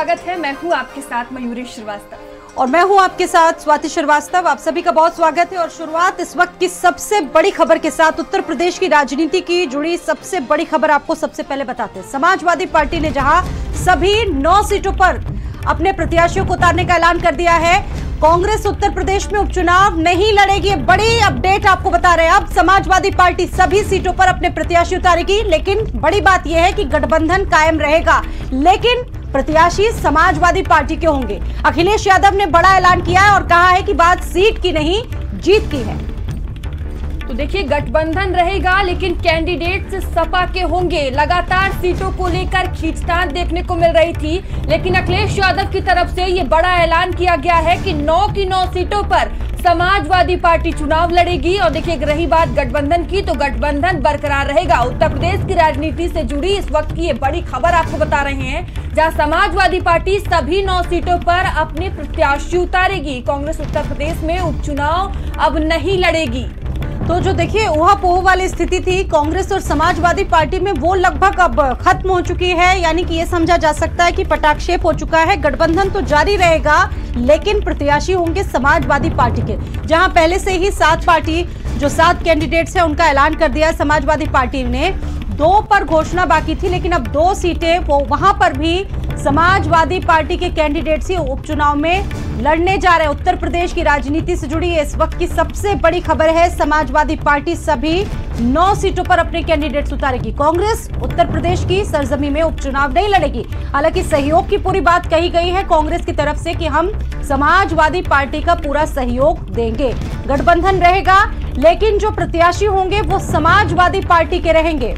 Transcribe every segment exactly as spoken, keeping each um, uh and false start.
स्वागत है। मैं हूँ आपके साथ मयूरी श्रीवास्तव और मैं हूँ आपके साथ स्वाति श्रीवास्तव। आप सभी का बहुत स्वागत है और शुरुआत इस वक्त की सबसे बड़ी खबर के साथ उत्तर प्रदेश की राजनीति की जुड़ी सबसे बड़ी खबर आपको सबसे पहले बताते हैं। समाजवादी पार्टी ने जहां सभी नौ सीटों पर अपने प्रत्याशियों को उतारने का ऐलान कर दिया है, कांग्रेस उत्तर प्रदेश में उपचुनाव नहीं लड़ेगी। बड़ी अपडेट आपको बता रहे हैं। अब समाजवादी पार्टी सभी सीटों पर अपने प्रत्याशी उतारेगी, लेकिन बड़ी बात यह है कि गठबंधन कायम रहेगा, लेकिन प्रत्याशी समाजवादी पार्टी के होंगे। अखिलेश यादव ने बड़ा ऐलान किया है और कहा है कि बात सीट की नहीं जीत की है। तो देखिए, गठबंधन रहेगा लेकिन कैंडिडेट सपा के होंगे। लगातार सीटों को लेकर खींचतान देखने को मिल रही थी, लेकिन अखिलेश यादव की तरफ से ये बड़ा ऐलान किया गया है कि नौ की नौ सीटों पर समाजवादी पार्टी चुनाव लड़ेगी। और देखिए, रही बात गठबंधन की, तो गठबंधन बरकरार रहेगा। उत्तर प्रदेश की राजनीति से जुड़ी इस वक्त की ये बड़ी खबर आपको बता रहे हैं, जहां समाजवादी पार्टी सभी नौ सीटों पर अपने प्रत्याशी उतारेगी। कांग्रेस उत्तर प्रदेश में उपचुनाव अब नहीं लड़ेगी। तो जो देखिए ऊहापोह वाली स्थिति थी कांग्रेस और समाजवादी पार्टी में, वो लगभग अब खत्म हो चुकी है। यानी कि ये समझा जा सकता है कि पटाक्षेप हो चुका है। गठबंधन तो जारी रहेगा, लेकिन प्रत्याशी होंगे समाजवादी पार्टी के। जहां पहले से ही सात पार्टी जो सात कैंडिडेट्स हैं उनका ऐलान कर दिया है समाजवादी पार्टी ने। दो पर घोषणा बाकी थी, लेकिन अब दो सीटें वो वहां पर भी समाजवादी पार्टी के कैंडिडेट्स ही उपचुनाव में लड़ने जा रहे हैं। उत्तर प्रदेश की राजनीति से जुड़ी इस वक्त की सबसे बड़ी खबर है। समाजवादी पार्टी सभी नौ सीटों पर अपने कैंडिडेट्स उतारेगी। कांग्रेस उत्तर प्रदेश की सरजमी में उपचुनाव नहीं लड़ेगी। हालांकि सहयोग की पूरी बात कही गई है कांग्रेस की तरफ से कि हम समाजवादी पार्टी का पूरा सहयोग देंगे। गठबंधन रहेगा, लेकिन जो प्रत्याशी होंगे वो समाजवादी पार्टी के रहेंगे।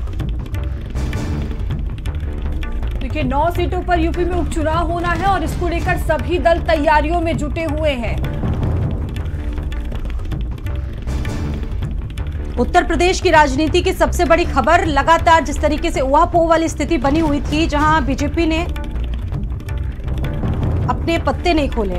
देखिए, नौ सीटों पर यूपी में उपचुनाव होना है और इसको लेकर सभी दल तैयारियों में जुटे हुए हैं। उत्तर प्रदेश की राजनीति की सबसे बड़ी खबर, लगातार जिस तरीके से ऊहापोह वाली स्थिति बनी हुई थी, जहां बीजेपी ने अपने पत्ते नहीं खोले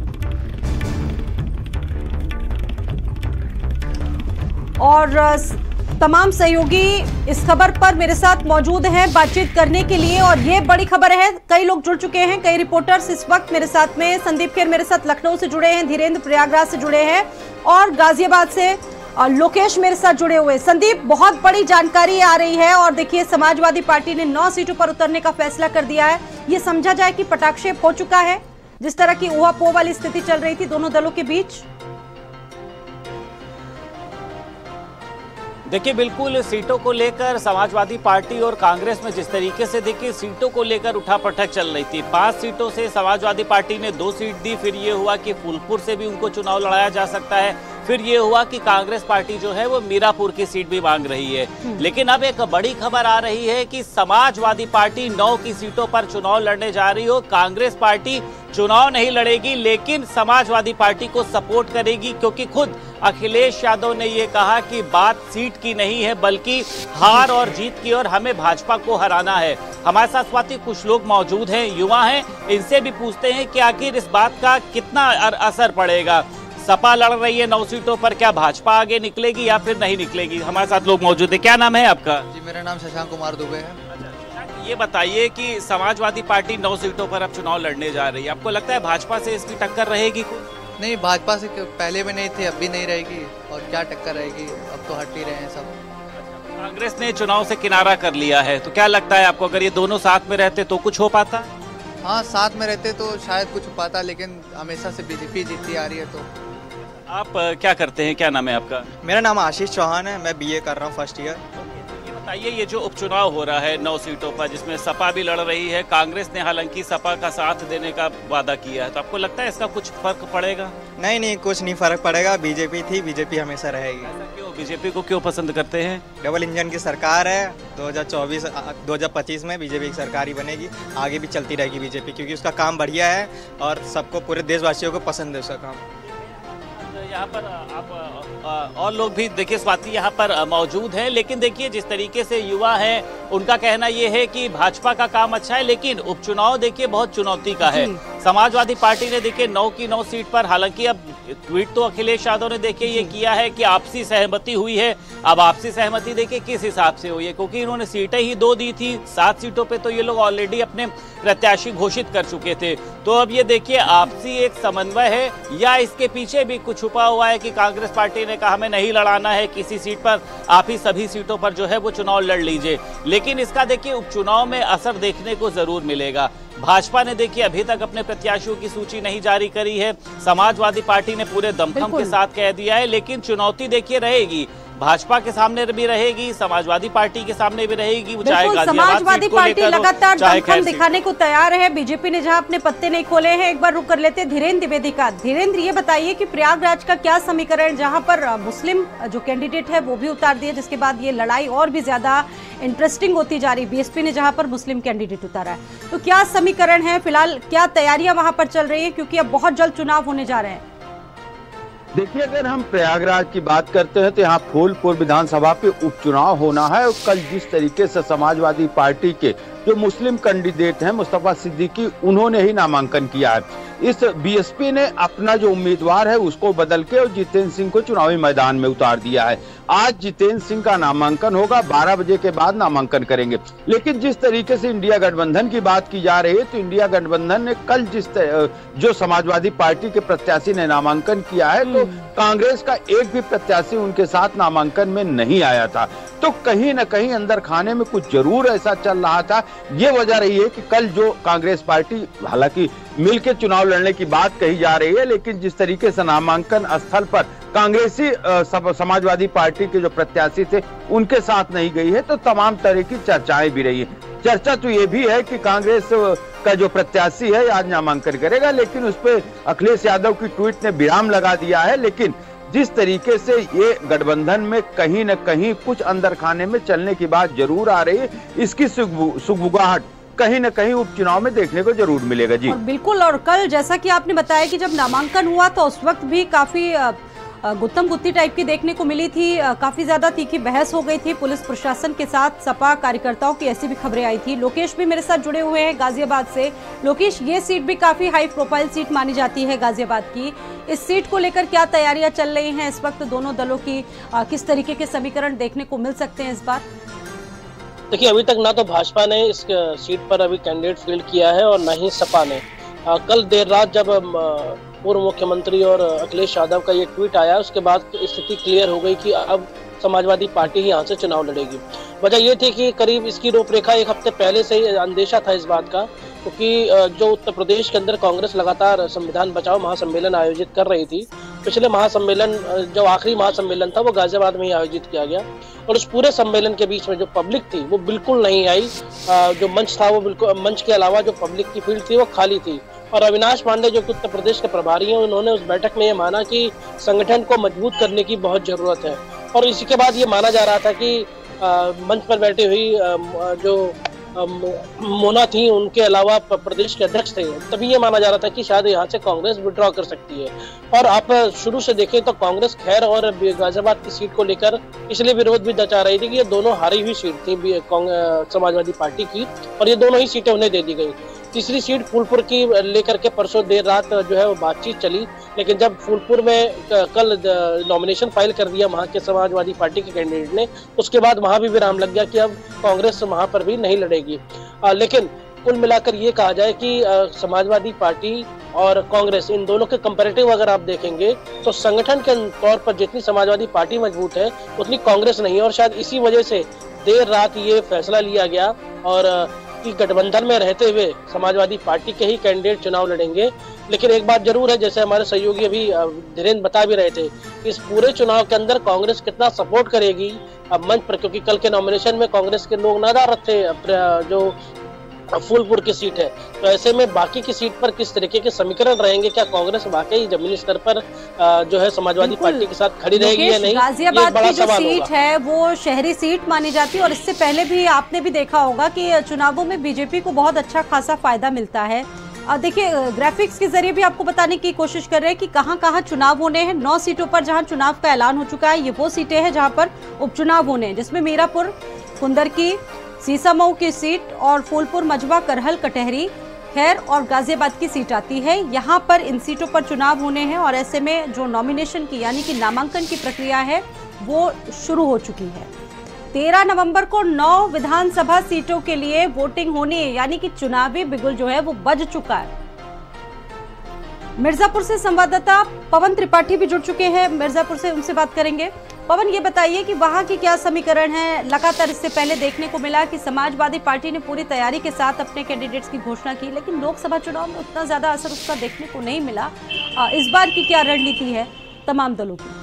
और तमाम सहयोगी इस खबर पर मेरे साथ मौजूद हैं बातचीत करने के लिए। और ये बड़ी खबर है, कई लोग जुड़ चुके हैं, कई रिपोर्टर्स इस वक्त मेरे साथ में। संदीप खेर मेरे साथ लखनऊ से जुड़े हैं, धीरेन्द्र प्रयागराज से जुड़े हैं और गाजियाबाद से और लोकेश मेरे साथ जुड़े हुए। संदीप, बहुत बड़ी जानकारी आ रही है और देखिए समाजवादी पार्टी ने नौ सीटों पर उतरने का फैसला कर दिया है। ये समझा जाए कि पटाक्षेप हो चुका है, जिस तरह की ऊहापोह वाली स्थिति चल रही थी दोनों दलों के बीच। देखिए, बिल्कुल सीटों को लेकर समाजवादी पार्टी और कांग्रेस में जिस तरीके से देखिए सीटों को लेकर उठापटक चल रही थी। पांच सीटों से समाजवादी पार्टी ने दो सीट दी, फिर ये हुआ कि फूलपुर से भी उनको चुनाव लड़ाया जा सकता है, फिर ये हुआ कि कांग्रेस पार्टी जो है वो मीरापुर की सीट भी मांग रही है। लेकिन अब एक बड़ी खबर आ रही है कि समाजवादी पार्टी नौ की सीटों पर चुनाव लड़ने जा रही हो। कांग्रेस पार्टी चुनाव नहीं लड़ेगी, लेकिन समाजवादी पार्टी को सपोर्ट करेगी, क्योंकि खुद अखिलेश यादव ने ये कहा कि बात सीट की नहीं है बल्कि हार और जीत की, और हमें भाजपा को हराना है। हमारे साथ स्वाति कुछ लोग मौजूद हैं, युवा हैं, इनसे भी पूछते हैं कि आखिर इस बात का कितना असर पड़ेगा। सपा लड़ रही है नौ सीटों पर, क्या भाजपा आगे निकलेगी या फिर नहीं निकलेगी? हमारे साथ लोग मौजूद है। क्या नाम है आपका? जी, मेरा नाम शशांक कुमार दुबे है। ये बताइए कि समाजवादी पार्टी नौ सीटों पर अब चुनाव लड़ने जा रही है, आपको लगता है भाजपा से इसकी टक्कर रहेगी? नहीं, भाजपा से पहले भी नहीं थी, अब भी नहीं रहेगी, और क्या टक्कर रहेगी, अब तो हट ही रहे हैं सब। कांग्रेस ने चुनाव से किनारा कर लिया है, तो क्या लगता है आपको, अगर ये दोनों साथ में रहते तो कुछ हो पाता? हाँ, साथ में रहते तो शायद कुछ हो पाता, लेकिन हमेशा से बीजेपी जीतती आ रही है। तो आप क्या करते हैं, क्या नाम है आपका? मेरा नाम आशीष चौहान है, मैं बीए कर रहा हूँ फर्स्ट ईयर। ये बताइए, ये जो उपचुनाव हो रहा है नौ सीटों पर, जिसमें सपा भी लड़ रही है, कांग्रेस ने हालांकि सपा का साथ देने का वादा किया है, तो आपको लगता है इसका कुछ फर्क पड़ेगा? नहीं नहीं, कुछ नहीं फर्क पड़ेगा। बीजेपी थी, बीजेपी हमेशा रहेगी। ऐसा क्यों? बीजेपी को क्यों पसंद करते हैं? डबल इंजन की सरकार है, दो हज़ार चौबीस दो हज़ार पच्चीस में बीजेपी की सरकार ही बनेगी, आगे भी चलती रहेगी बीजेपी, क्योंकि उसका काम बढ़िया है और सबको, पूरे देशवासियों को पसंद है उसका काम। यहाँ पर आप और लोग भी देखिए स्वाति यहाँ पर मौजूद हैं, लेकिन देखिए जिस तरीके से युवा हैं उनका कहना ये है कि भाजपा का काम अच्छा है, लेकिन उपचुनाव देखिए बहुत चुनौती का है। समाजवादी पार्टी ने देखिए नौ की नौ सीट पर, हालांकि अब ट्वीट तो अखिलेश यादव ने देखिए ये किया है कि आपसी सहमति हुई है। अब आपसी सहमति देखिए किस हिसाब से हुई है, क्योंकि इन्होंने सीटें ही दो दी थी, सात सीटों पे तो ये लोग ऑलरेडी अपने प्रत्याशी घोषित कर चुके थे। तो अब ये देखिए आपसी एक समन्वय है या इसके पीछे भी कुछ छुपा हुआ है कि कांग्रेस पार्टी ने कहा हमें नहीं लड़ाना है किसी सीट पर, आप ही सभी सीटों पर जो है वो चुनाव लड़ लीजिए। लेकिन इसका देखिए उपचुनाव में असर देखने को जरूर मिलेगा। भाजपा ने देखिए अभी तक अपने प्रत्याशियों की सूची नहीं जारी करी है, समाजवादी पार्टी ने पूरे दमखम के साथ कह दिया है, लेकिन चुनौती देखिए रहेगी, भाजपा के सामने भी रहेगी, समाजवादी पार्टी के सामने भी रहेगी। चाहे समाजवादी पार्टी लगातार दमखम दिखाने को तैयार है, बीजेपी ने जहां अपने पत्ते नहीं खोले हैं। एक बार रुक कर लेते धीरेन्द्र द्विवेदी का। धीरेन्द्र, ये बताइए कि प्रयागराज का क्या समीकरण, जहां पर मुस्लिम जो कैंडिडेट है वो भी उतार दिए, जिसके बाद ये लड़ाई और भी ज्यादा इंटरेस्टिंग होती जा रही। बीएसपी ने जहां पर मुस्लिम कैंडिडेट उतारा है, तो क्या समीकरण है फिलहाल, क्या तैयारियां वहां पर चल रही है, क्योंकि अब बहुत जल्द चुनाव होने जा रहे हैं? देखिए, अगर हम प्रयागराज की बात करते हैं तो यहाँ फूलपुर विधानसभा पे उपचुनाव होना है और कल जिस तरीके से समाजवादी पार्टी के जो मुस्लिम कैंडिडेट हैं मुस्तफा सिद्दीकी, उन्होंने ही नामांकन किया है। इस बीएसपी ने अपना जो उम्मीदवार है उसको बदल के और जितेंद्र सिंह को चुनावी मैदान में उतार दिया है। आज जितेंद्र सिंह का नामांकन होगा, बारह बजे के बाद नामांकन करेंगे। लेकिन जिस तरीके से इंडिया गठबंधन की बात की जा रही है, तो इंडिया गठबंधन ने कल जिस जो समाजवादी पार्टी के प्रत्याशी ने नामांकन किया है, तो कांग्रेस का एक भी प्रत्याशी उनके साथ नामांकन में नहीं आया था। तो कहीं न कहीं अंदर खाने में कुछ जरूर ऐसा चल रहा था। ये वजह रही है कि कल जो कांग्रेस पार्टी, हालांकि मिलकर चुनाव लड़ने की बात कही जा रही है, लेकिन जिस तरीके से नामांकन स्थल पर कांग्रेसी समाजवादी पार्टी के जो प्रत्याशी थे उनके साथ नहीं गई है, तो तमाम तरह की चर्चाएं भी रही है। चर्चा तो ये भी है कि कांग्रेस का जो प्रत्याशी है आज नामांकन करेगा, लेकिन उस पर अखिलेश यादव की ट्वीट ने विराम लगा दिया है। लेकिन जिस तरीके से ये गठबंधन में कहीं न कहीं कुछ अंदर खाने में चलने की बात जरूर आ रही है, इसकी सुगबुगाहट कहीं न कहीं उपचुनाव में देखने को जरूर मिलेगा। जी और बिल्कुल, और कल जैसा कि आपने बताया कि जब नामांकन हुआ तो उस वक्त भी काफी गुत्तम गुत्ती टाइप की देखने को मिली थी, काफी ज्यादा तीखी बहस हो गई थी पुलिस प्रशासन के साथ, सपा कार्यकर्ताओं की ऐसी भी खबरें आई थी। लोकेश भी मेरे साथ जुड़े हुए हैं गाजियाबाद से। लोकेश, ये सीट भी काफी हाई प्रोफाइल सीट मानी जाती है गाजियाबाद की, इस सीट को लेकर क्या तैयारियां चल रही हैं इस वक्त, दोनों दलों की किस तरीके के समीकरण देखने को मिल सकते हैं इस बार? देखिए, अभी तक ना तो भाजपा ने इस सीट पर अभी कैंडिडेट फील्ड किया है और न ही सपा ने। आ, कल देर रात जब पूर्व मुख्यमंत्री और अखिलेश यादव का ये ट्वीट आया, उसके बाद स्थिति क्लियर हो गई कि अब समाजवादी पार्टी ही यहाँ से चुनाव लड़ेगी। वजह ये थी कि करीब इसकी रूपरेखा एक हफ्ते पहले से ही अंदेशा था इस बात का, क्योंकि जो उत्तर प्रदेश के अंदर कांग्रेस लगातार संविधान बचाओ महासम्मेलन आयोजित कर रही थी। पिछले महासम्मेलन, जो आखिरी महासम्मेलन था, वो गाजियाबाद में ही आयोजित किया गया और उस पूरे सम्मेलन के बीच में जो पब्लिक थी वो बिल्कुल नहीं आई। जो मंच था वो बिल्कुल, मंच के अलावा जो पब्लिक की फील्ड थी वो खाली थी। और अविनाश पांडे जो उत्तर प्रदेश के प्रभारी हैं, उन्होंने उस बैठक में ये माना कि संगठन को मजबूत करने की बहुत जरूरत है। और इसी के बाद ये माना जा रहा था कि आ, मंच पर बैठी हुई आ, जो मोना थी, उनके अलावा प्रदेश के अध्यक्ष थे, तभी ये माना जा रहा था कि शायद यहाँ से कांग्रेस विड्रॉ कर सकती है। और आप शुरू से देखें तो कांग्रेस खैर और गाजियाबाद की सीट को लेकर इसलिए विरोध भी दचा रही थी कि ये दोनों हारी हुई सीट थी समाजवादी पार्टी की, और ये दोनों ही सीटें उन्हें दे दी गई। तीसरी सीट फूलपुर की लेकर के परसों देर रात जो है वो बातचीत चली, लेकिन जब फूलपुर में कल नॉमिनेशन फाइल कर दिया वहाँ के समाजवादी पार्टी के कैंडिडेट ने, उसके बाद वहाँ भी विराम लग गया कि अब कांग्रेस वहाँ पर भी नहीं लड़ेगी। आ, लेकिन कुल मिलाकर ये कहा जाए कि आ, समाजवादी पार्टी और कांग्रेस, इन दोनों के कंपैरेटिव अगर आप देखेंगे तो संगठन के तौर पर जितनी समाजवादी पार्टी मजबूत है उतनी कांग्रेस नहीं है। और शायद इसी वजह से देर रात ये फैसला लिया गया और कि गठबंधन में रहते हुए समाजवादी पार्टी के ही कैंडिडेट चुनाव लड़ेंगे। लेकिन एक बात जरूर है, जैसे हमारे सहयोगी अभी धीरेन्द्र बता भी रहे थे, इस पूरे चुनाव के अंदर कांग्रेस कितना सपोर्ट करेगी अब मंच पर, क्योंकि कल के नॉमिनेशन में कांग्रेस के लोग नाराज थे जो फूलपुर की सीट है। तो ऐसे में बाकी की सीट पर किस तरीके के समीकरण रहेंगे, क्या कांग्रेस वाकई जमीनी स्तर पर जो है समाजवादी पार्टी के साथ खड़ी रहेगी या नहीं? गाजियाबाद की जो सीट है वो शहरी सीट मानी जाती है और इससे पहले भी आपने भी देखा होगा कि चुनावों में बीजेपी को बहुत अच्छा खासा फायदा मिलता है। और देखिए, ग्राफिक्स के जरिए भी आपको बताने की कोशिश कर रहे हैं कि कहां कहां चुनाव होने हैं। नौ सीटों पर जहां चुनाव का ऐलान हो चुका है, ये वो सीटें हैं जहां पर उपचुनाव होने हैं, जिसमें मीरापुर, कुंदरकी, सीसामऊ की सीट और फूलपुर, मजबा, करहल, कटहरी, खैर और गाजियाबाद की सीट आती है। यहाँ पर इन सीटों पर चुनाव होने हैं और ऐसे में जो नॉमिनेशन की यानी कि नामांकन की प्रक्रिया है वो शुरू हो चुकी है। तेरह नवंबर को नौ विधानसभा सीटों के लिए वोटिंग होनी है, यानी कि चुनावी बिगुल जो है वो बज चुका है। मिर्जापुर से संवाददाता पवन त्रिपाठी भी जुड़ चुके हैं, मिर्जापुर से उनसे बात करेंगे। पवन, ये बताइए कि वहां की क्या समीकरण है? लगातार इससे पहले देखने को मिला कि समाजवादी पार्टी ने पूरी तैयारी के साथ अपने कैंडिडेट्स की घोषणा की, लेकिन लोकसभा चुनाव में उतना ज्यादा असर उसका देखने को नहीं मिला। इस बार की क्या रणनीति है तमाम दलों की?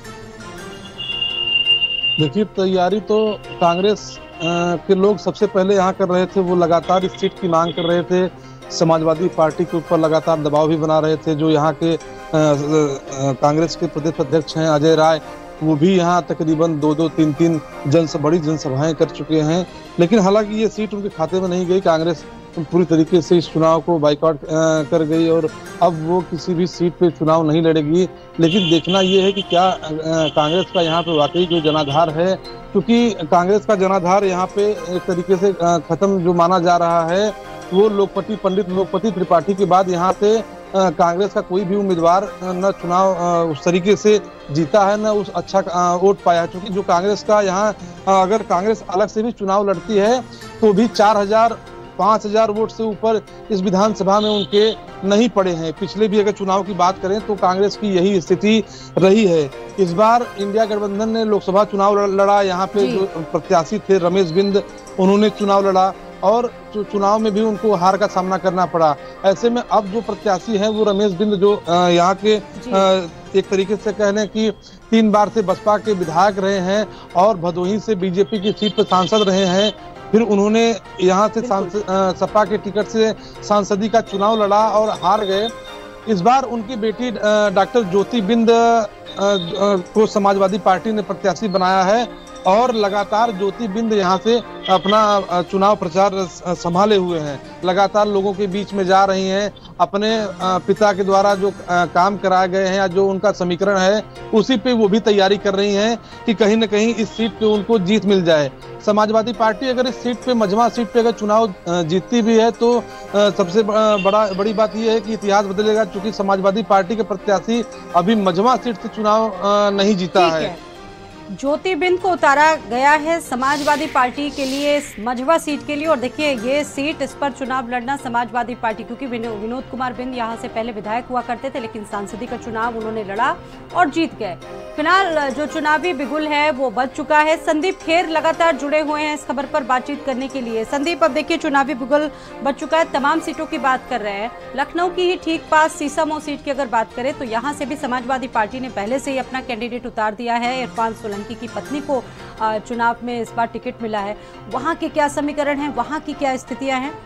देखिए, तैयारी तो कांग्रेस के लोग सबसे पहले यहाँ कर रहे थे। वो लगातार इस सीट की मांग कर रहे थे, समाजवादी पार्टी के ऊपर लगातार दबाव भी बना रहे थे। जो यहाँ के कांग्रेस के प्रदेश अध्यक्ष हैं अजय राय, वो भी यहाँ तकरीबन दो दो तीन तीन जन बड़ी जनसभाएं कर चुके हैं, लेकिन हालांकि ये सीट उनके खाते में नहीं गई। कांग्रेस पूरी तरीके से इस चुनाव को बाइकआउट कर गई और अब वो किसी भी सीट पे चुनाव नहीं लड़ेगी। लेकिन देखना ये है कि क्या कांग्रेस का यहाँ पे वाकई जो जनाधार है, क्योंकि कांग्रेस का जनाधार यहाँ पे एक तरीके से खत्म जो माना जा रहा है, वो लोकपति पंडित लोकपति त्रिपाठी के बाद यहाँ से कांग्रेस का कोई भी उम्मीदवार न चुनाव उस तरीके से जीता है, न उस अच्छा वोट पाया है। क्योंकि जो कांग्रेस का यहाँ, अगर कांग्रेस अलग से भी चुनाव लड़ती है तो भी चार हजार पांच हजार वोट से ऊपर इस विधानसभा में उनके नहीं पड़े हैं। पिछले भी अगर चुनाव की बात करें तो कांग्रेस की यही स्थिति रही है। इस बार इंडिया गठबंधन ने लोकसभा चुनाव लड़ा, यहाँ पे जो प्रत्याशी थे रमेश बिंद, उन्होंने चुनाव लड़ा और चुनाव में भी उनको हार का सामना करना पड़ा। ऐसे में अब जो प्रत्याशी हैं वो रमेश बिंद, जो यहाँ के एक तरीके से कहने की तीन बार से बसपा के विधायक रहे हैं और भदोही से बीजेपी की सीट पर सांसद रहे हैं, फिर उन्होंने यहाँ से सपा के टिकट से सांसदी का चुनाव लड़ा और हार गए। इस बार उनकी बेटी डॉक्टर ज्योति बिंद को समाजवादी पार्टी ने प्रत्याशी बनाया है और लगातार ज्योति बिंद यहाँ से अपना चुनाव प्रचार संभाले हुए हैं। लगातार लोगों के बीच में जा रही हैं, अपने पिता के द्वारा जो काम कराए गए हैं या जो उनका समीकरण है उसी पे वो भी तैयारी कर रही हैं कि कहीं ना कहीं इस सीट पे उनको जीत मिल जाए। समाजवादी पार्टी अगर इस सीट पे, मजमा सीट पे अगर चुनाव जीतती भी है तो सबसे बड़ा बड़ी बात यह है कि इतिहास बदलेगा, क्योंकि समाजवादी पार्टी के प्रत्याशी अभी मजमा सीट से चुनाव नहीं जीता है। ज्योति बिंद को उतारा गया है समाजवादी पार्टी के लिए इस मझवा सीट के लिए। और देखिए, ये सीट, इस पर चुनाव लड़ना समाजवादी पार्टी, क्योंकि विनोद कुमार बिंद यहाँ से पहले विधायक हुआ करते थे, लेकिन सांसदी का चुनाव उन्होंने लड़ा और जीत गए। फिलहाल जो चुनावी बिगुल है वो बज चुका है। संदीप खेर लगातार जुड़े हुए हैं इस खबर पर बातचीत करने के लिए। संदीप, अब देखिए चुनावी बिगुल बज चुका है, तमाम सीटों की बात कर रहे हैं। लखनऊ की ही ठीक पास सीसामऊ सीट की अगर बात करें तो यहाँ से भी समाजवादी पार्टी ने पहले से ही अपना कैंडिडेट उतार दिया है। इरफान सोलंकी की पत्नी को चुनाव में इस बार टिकट मिला है। वहां के क्या समीकरण हैं, वहां की क्या स्थितियां हैं?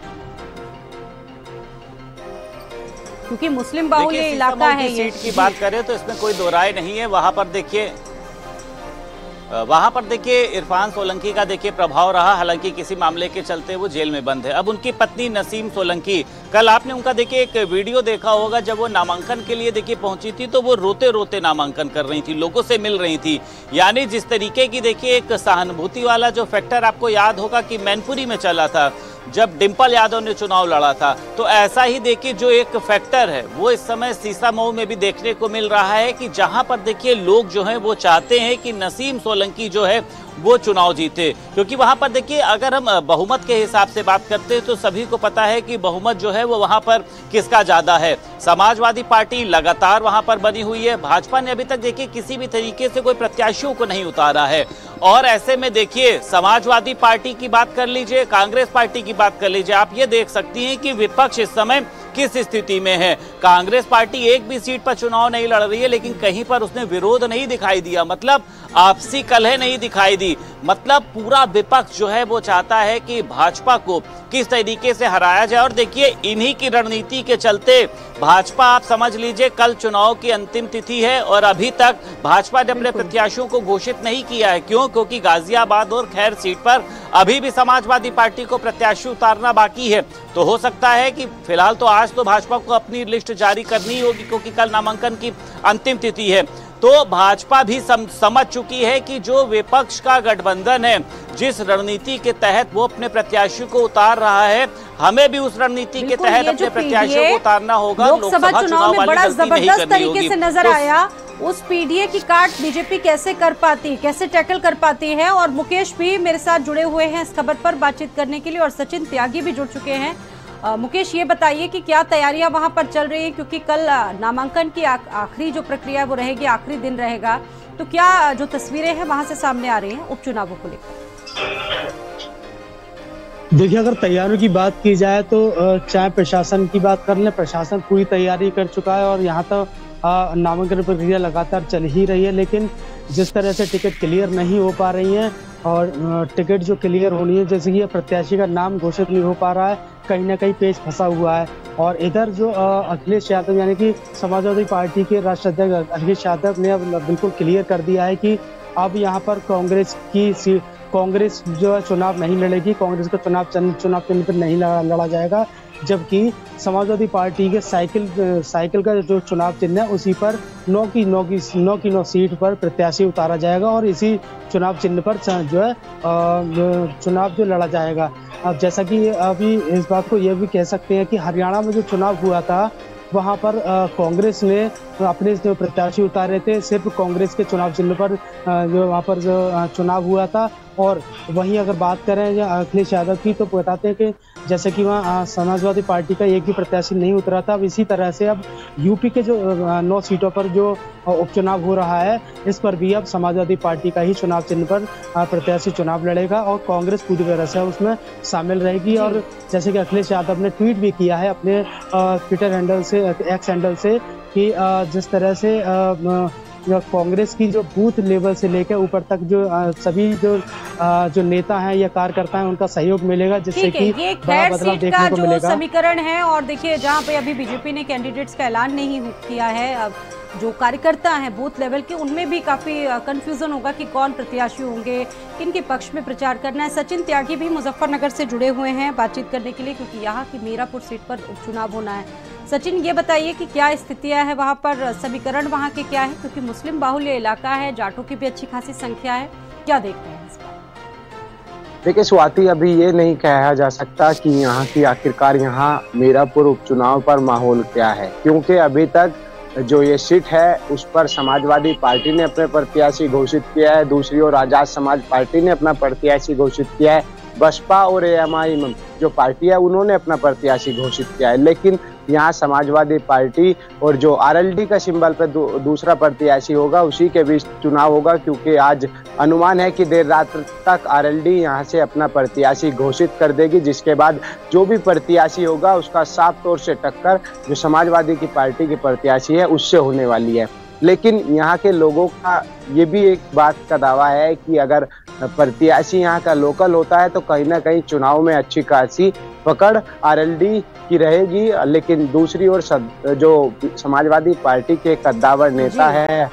क्योंकि मुस्लिम बाहुल ये इलाका है। ये सीट की बात करें तो इसमें कोई दो राय नहीं है। वहां पर देखिए वहां पर देखिए इरफान सोलंकी का देखिए प्रभाव रहा, हालांकि किसी मामले के चलते वो जेल में बंद है। अब उनकी पत्नी नसीम सोलंकी, कल आपने उनका देखिए एक वीडियो देखा होगा, जब वो नामांकन के लिए देखिए पहुंची थी तो वो रोते रोते नामांकन कर रही थी, लोगों से मिल रही थी। यानी जिस तरीके की देखिए एक सहानुभूति वाला जो फैक्टर आपको याद होगा कि मैनपुरी में चला था जब डिंपल यादव ने चुनाव लड़ा था, तो ऐसा ही देखिए जो एक फैक्टर है वो इस समय सीसामऊ में भी देखने को मिल रहा है कि जहां पर देखिए लोग जो हैं वो चाहते हैं कि नसीम सोलंकी जो है वो चुनाव जीते। क्योंकि वहां पर देखिए अगर हम बहुमत के हिसाब से बात करते हैं तो सभी को पता है कि बहुमत जो है वो वहां पर किसका ज्यादा है। समाजवादी पार्टी लगातार वहां पर बनी हुई है। भाजपा ने अभी तक देखिए किसी भी तरीके से कोई प्रत्याशियों को नहीं उतारा है। और ऐसे में देखिए समाजवादी पार्टी की बात कर लीजिए, कांग्रेस पार्टी की बात कर लीजिए, आप ये देख सकती हैं कि विपक्ष इस समय किस स्थिति में है। कांग्रेस पार्टी एक भी सीट पर चुनाव नहीं लड़ रही है, लेकिन कहीं पर उसने विरोध नहीं दिखाई दिया, मतलब आपसी कलह नहीं दिखाई दी। मतलब पूरा विपक्ष जो है वो चाहता है कि भाजपा को किस तरीके से हराया जाए। और देखिए इन्हीं की रणनीति के चलते भाजपा, आप समझ लीजिए कल चुनाव की अंतिम तिथि है और अभी तक भाजपा ने अपने प्रत्याशियों को घोषित नहीं किया है। क्यों? क्योंकि गाजियाबाद और खैर सीट पर अभी भी समाजवादी पार्टी को प्रत्याशी उतारना बाकी है। तो हो सकता है कि फिलहाल तो आज तो भाजपा को अपनी लिस्ट जारी करनी होगी, क्योंकि कल नामांकन की अंतिम तिथि है। तो भाजपा भी सम, समझ चुकी है कि जो विपक्ष का गठबंधन है, जिस रणनीति के तहत वो अपने प्रत्याशियों को उतार रहा है, हमें भी उस रणनीति के तहत अपने प्रत्याशियों को उतारना होगा। लोकसभा चुनाव में बड़ा जबरदस्त तरीके से नजर आया। उस पीडीए की काट बीजेपी कैसे कर पाती, कैसे टैकल कर पाती है। और मुकेश भी मेरे साथ जुड़े हुए हैं इस खबर पर बातचीत करने के लिए, और सचिन त्यागी भी जुड़ चुके हैं। आ, मुकेश, ये बताइए कि क्या तैयारियां वहां पर चल रही हैं, क्योंकि कल नामांकन की आखिरी जो प्रक्रिया है वो रहेगी, आखिरी दिन रहेगा, तो क्या जो तस्वीरें हैं वहां से सामने आ रही हैं उपचुनावों को लेकर? देखिए, अगर तैयारियों की बात की जाए तो चाहे प्रशासन की बात कर लें, प्रशासन पूरी तैयारी कर चुका है और यहाँ तो नामांकन प्रक्रिया लगातार चल ही रही है। लेकिन जिस तरह से टिकट क्लियर नहीं हो पा रही हैं और टिकट जो क्लियर होनी है, जैसे कि प्रत्याशी का नाम घोषित नहीं हो पा रहा है, कहीं ना कहीं पेच फंसा हुआ है। और इधर जो अखिलेश यादव यानी कि समाजवादी पार्टी के राष्ट्रीय अध्यक्ष अखिलेश यादव ने अब बिल्कुल क्लियर कर दिया है कि अब यहाँ पर कांग्रेस की कांग्रेस जो है चुनाव नहीं लड़ेगी, कांग्रेस का चुनाव चुनाव चिन्ह पर नहीं लड़ा जाएगा, जबकि समाजवादी पार्टी के साइकिल साइकिल का जो चुनाव चिन्ह है उसी पर नौ की नौ की नौ की नौ सीट पर प्रत्याशी उतारा जाएगा और इसी चुनाव चिन्ह पर जो है चुनाव जो लड़ा जाएगा। अब जैसा कि अभी इस बात को यह भी कह सकते हैं कि हरियाणा में जो चुनाव हुआ था वहां पर कांग्रेस ने अपने जो प्रत्याशी उतारे थे, सिर्फ कांग्रेस के चुनाव चिन्ह पर जो वहां पर जो चुनाव हुआ था। और वहीं अगर बात करें अखिलेश यादव की तो बताते हैं कि जैसे कि वहाँ समाजवादी पार्टी का एक भी प्रत्याशी नहीं उतरा था, अब इसी तरह से अब यूपी के जो नौ सीटों पर जो उपचुनाव हो रहा है, इस पर भी अब समाजवादी पार्टी का ही चुनाव चिन्ह पर प्रत्याशी चुनाव लड़ेगा और कांग्रेस पूरी तरह से उसमें शामिल रहेगी। और जैसे कि अखिलेश यादव ने ट्वीट भी किया है अपने ट्विटर हैंडल से, एक्स हैंडल से, कि जिस तरह से कांग्रेस की जो बूथ लेवल से लेकर ऊपर तक जो सभी जो जो नेता हैं या कार्यकर्ता हैं उनका सहयोग मिलेगा, जिससे कि ये खैर सीट का जो समीकरण है। और देखिए, जहां पे अभी बीजेपी ने कैंडिडेट्स का ऐलान नहीं किया है, अब जो कार्यकर्ता हैं बूथ लेवल के, उनमें भी काफी कंफ्यूजन होगा कि कौन प्रत्याशी होंगे, किनके पक्ष में प्रचार करना है। सचिन त्यागी भी मुजफ्फरनगर से जुड़े हुए हैं बातचीत करने के लिए, क्योंकि यहाँ की मीरापुर सीट पर उपचुनाव होना है। सचिन, ये बताइए कि क्या स्थितियां है वहाँ पर, समीकरण वहाँ के क्या है, क्योंकि मुस्लिम बाहुल्य इलाका है, जाटों की भी अच्छी खासी संख्या है, क्या देखते हैं इस पर? देखिए स्वाति, अभी ये नहीं कहा जा सकता कि यहाँ की आखिरकार यहाँ मीरापुर उपचुनाव पर माहौल क्या है, क्योंकि अभी तक जो ये सीट है उस पर समाजवादी पार्टी ने अपने प्रत्याशी घोषित किया है, दूसरी ओर आजाद समाज पार्टी ने अपना प्रत्याशी घोषित किया है, बसपा और एएमआई जो पार्टी है उन्होंने अपना प्रत्याशी घोषित किया है। लेकिन यहाँ समाजवादी पार्टी और जो आरएलडी का सिंबल पे दू, दूसरा प्रत्याशी होगा उसी के बीच चुनाव होगा, क्योंकि आज अनुमान है कि देर रात तक आरएलडी यहाँ से अपना प्रत्याशी घोषित कर देगी, जिसके बाद जो भी प्रत्याशी होगा उसका साफ तौर से टक्कर जो समाजवादी की पार्टी की प्रत्याशी है उससे होने वाली है। लेकिन यहाँ के लोगों का ये भी एक बात का दावा है कि अगर प्रत्याशी यहाँ का लोकल होता है तो कहीं ना कहीं चुनाव में अच्छी खासी पकड़ आरएलडी की रहेगी। लेकिन दूसरी ओर जो समाजवादी पार्टी के कद्दावर नेता है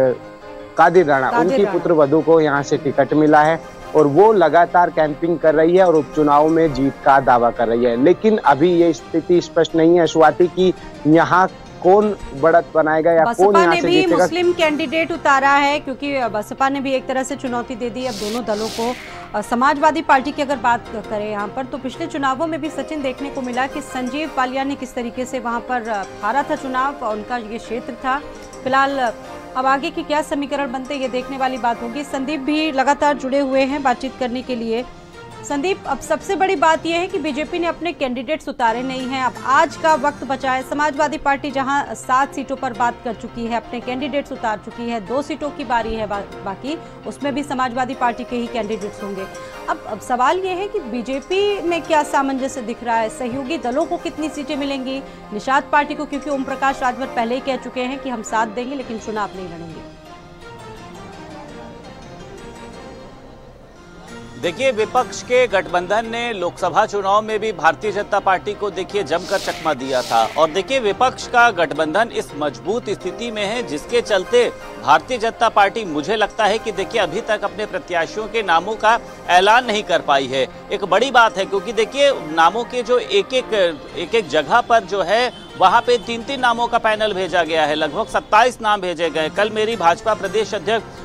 कादिर राणा, उनकी पुत्र वधू को यहाँ से टिकट मिला है और वो लगातार कैंपिंग कर रही है और उपचुनाव में जीत का दावा कर रही है। लेकिन अभी ये स्थिति स्पष्ट नहीं है स्वाति की यहाँ कौन बढ़त बनाएगा या कौन यहाँ से जीतेगा। मुस्लिम कैंडिडेट उतारा है, क्योंकि बसपा ने भी एक तरह से चुनौती दे दी अब दोनों दलों को। समाजवादी पार्टी की अगर बात करें यहाँ पर, तो पिछले चुनावों में भी सचिन देखने को मिला कि संजीव पालिया ने किस तरीके से वहाँ पर हारा था चुनाव, उनका ये क्षेत्र था। फिलहाल अब आगे की क्या समीकरण बनते ये देखने वाली बात होगी। संदीप भी लगातार जुड़े हुए हैं बातचीत करने के लिए। संदीप, अब सबसे बड़ी बात यह है कि बीजेपी ने अपने कैंडिडेट्स उतारे नहीं हैं, अब आज का वक्त बचा है। समाजवादी पार्टी जहां सात सीटों पर बात कर चुकी है, अपने कैंडिडेट्स उतार चुकी है, दो सीटों की बारी है बा, बाकी उसमें भी समाजवादी पार्टी के ही कैंडिडेट्स होंगे। अब अब सवाल ये है कि बीजेपी में क्या सामंजस्य दिख रहा है, सहयोगी दलों को कितनी सीटें मिलेंगी, निषाद पार्टी को, क्योंकि ओम प्रकाश राजभर पहले ही कह चुके हैं कि हम साथ देंगे लेकिन चुनाव नहीं लड़ेंगे। देखिए, विपक्ष के गठबंधन ने लोकसभा चुनाव में भी भारतीय जनता पार्टी को देखिए जमकर चकमा दिया था। और देखिए, विपक्ष का गठबंधन इस मजबूत स्थिति में है जिसके चलते भारतीय जनता पार्टी, मुझे लगता है कि देखिए अभी तक अपने प्रत्याशियों के नामों का ऐलान नहीं कर पाई है। एक बड़ी बात है, क्योंकि देखिए नामों के जो एक एक एक एक जगह पर जो है वहां पे तीन तीन नामों का पैनल भेजा गया है, लगभग सत्ताईस नाम भेजे गए। कल मेरी भाजपा प्रदेश अध्यक्ष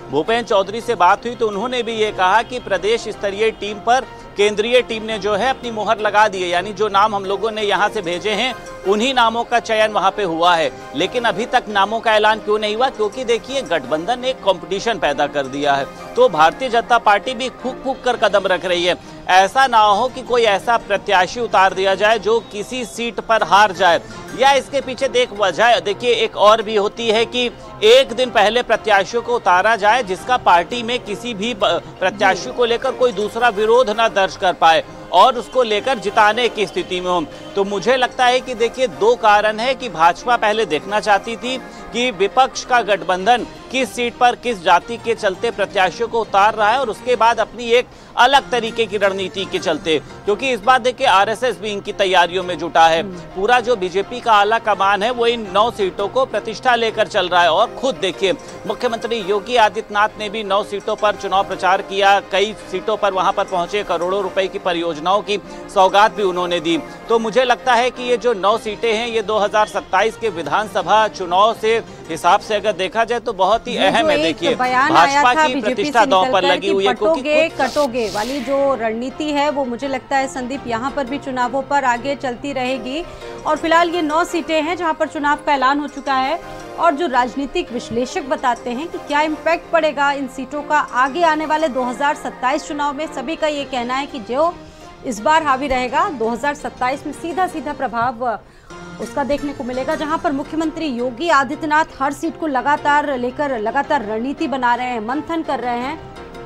भूपेन्द्र चौधरी से बात हुई तो उन्होंने भी ये कहा कि प्रदेश स्तरीय टीम पर केंद्रीय टीम ने जो है अपनी मोहर लगा दी है, यानी जो नाम हम लोगों ने यहाँ से भेजे हैं उन्हीं नामों का चयन वहाँ पे हुआ है। लेकिन अभी तक नामों का ऐलान क्यों नहीं हुआ? क्योंकि देखिए गठबंधन ने एक कंपटीशन पैदा कर दिया है, तो भारतीय जनता पार्टी भी फूक फूक कर कदम रख रही है। ऐसा ना हो कि कोई ऐसा प्रत्याशी उतार दिया जाए जो किसी सीट पर हार जाए, या इसके पीछे देख वजह देखिए एक और भी होती है कि एक दिन पहले प्रत्याशियों को उतारा जाए जिसका पार्टी में किसी भी प्रत्याशी को लेकर कोई दूसरा विरोध न दर्ज कर पाए और उसको लेकर जिताने की स्थिति में हो। तो मुझे लगता है कि देखिए दो कारण है कि भाजपा पहले देखना चाहती थी कि विपक्ष का गठबंधन किस सीट पर किस जाति के चलते प्रत्याशियों को उतार रहा है, और उसके बाद अपनी एक अलग तरीके की रणनीति के चलते, क्योंकि इस बात देखिए आरएसएस भी इनकी तैयारियों में जुटा है। पूरा जो बीजेपी का आला कमान है वो इन नौ सीटों को प्रतिष्ठा लेकर चल रहा है, और खुद देखिए मुख्यमंत्री योगी आदित्यनाथ ने भी नौ सीटों पर चुनाव प्रचार किया, कई सीटों पर वहां पर पहुंचे, करोड़ों रुपए की परियोजनाओं की सौगात भी उन्होंने दी। तो मुझे लगता है कि ये जो नौ सीटें हैं ये दो हजार सत्ताईस के विधानसभा चुनाव से हिसाब से अगर देखा जाए तो बहुत ही अहम है। देखिए भाजपा की प्रतिष्ठा दांव पर लगी हुई है, क्योंकि कटोगे वाली जो रणनीति है वो मुझे लगता है संदीप यहाँ पर भी चुनावों पर आगे चलती रहेगी। और फिलहाल ये नौ सीटें हैं जहाँ पर चुनाव का ऐलान हो चुका है, और जो राजनीतिक विश्लेषक बताते हैं कि क्या इम्पैक्ट पड़ेगा इन सीटों का आगे आने वाले दो हजार सत्ताईस चुनाव में। सभी का ये कहना है कि जो इस बार हावी रहेगा दो हजार सत्ताईस में सीधा सीधा प्रभाव उसका देखने को मिलेगा, जहां पर मुख्यमंत्री योगी आदित्यनाथ हर सीट को लगातार लेकर लगातार रणनीति बना रहे हैं, मंथन कर रहे हैं।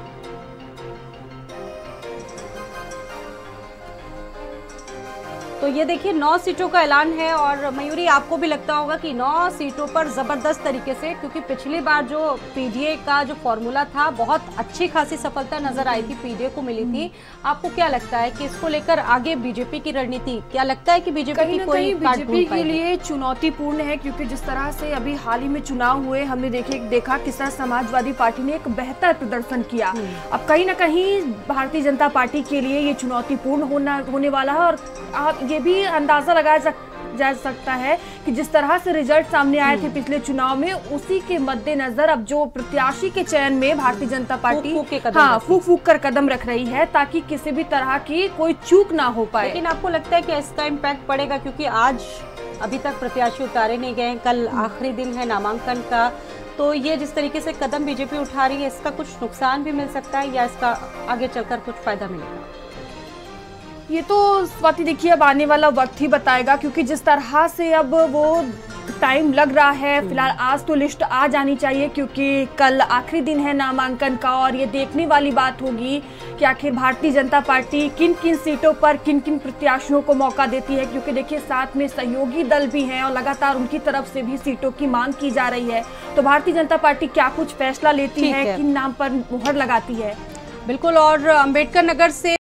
तो ये देखिए नौ सीटों का ऐलान है, और मयूरी आपको भी लगता होगा कि नौ सीटों पर जबरदस्त तरीके से, क्योंकि पिछली बार जो पीडीए का जो फॉर्मूला था बहुत अच्छी खासी सफलता नजर आई थी, पीडीए को मिली थी। आपको क्या लगता है कि इसको लेकर आगे बीजेपी की रणनीति, क्या लगता है कि बीजेपी की कोई बीजेपी के लिए चुनौतीपूर्ण है? क्योंकि जिस तरह से अभी हाल ही में चुनाव हुए हमने देखे देखा किस तरह समाजवादी पार्टी ने एक बेहतर प्रदर्शन किया। अब कहीं ना कहीं भारतीय जनता पार्टी के लिए ये चुनौतीपूर्ण होना होने वाला है, और आप ये भी अंदाजा लगाया जा सकता है कि जिस तरह से रिजल्ट सामने आए थे पिछले चुनाव में, उसी के मद्देनजर अब जो प्रत्याशी के चयन में भारतीय जनता पार्टी फूक फूक हाँ फूक फूक कर कदम रख रही है ताकि किसी भी तरह की कोई चूक ना हो पाए। लेकिन आपको लगता है कि इसका इम्पैक्ट पड़ेगा? क्योंकि आज अभी तक प्रत्याशी उतारे नहीं गए, कल आखिरी दिन है नामांकन का, तो ये जिस तरीके से कदम बीजेपी उठा रही है इसका कुछ नुकसान भी मिल सकता है या इसका आगे चलकर कुछ फायदा मिलेगा? ये तो स्वाति देखिए अब आने वाला वक्त ही बताएगा, क्योंकि जिस तरह से अब वो टाइम लग रहा है, फिलहाल आज तो लिस्ट आ जानी चाहिए क्योंकि कल आखिरी दिन है नामांकन का, और ये देखने वाली बात होगी कि आखिर भारतीय जनता पार्टी किन किन सीटों पर किन किन प्रत्याशियों को मौका देती है। क्योंकि देखिए साथ में सहयोगी दल भी हैं और लगातार उनकी तरफ से भी सीटों की मांग की जा रही है, तो भारतीय जनता पार्टी क्या कुछ फैसला लेती है, किन नाम पर मुहर लगाती है। बिल्कुल, और अंबेडकर नगर से